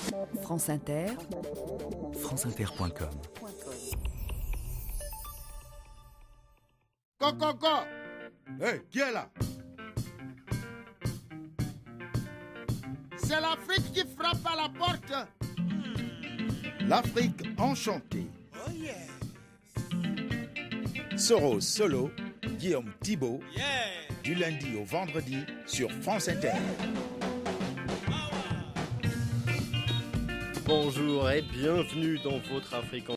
France Inter, franceinter.com. Coco. Hey, qui est là? C'est l'Afrique qui frappe à la porte. L'Afrique enchantée. Oh yes. Soro Solo, Guillaume Thibault, Yeah. du lundi au vendredi sur France Inter. Bonjour et bienvenue dans votre Afrique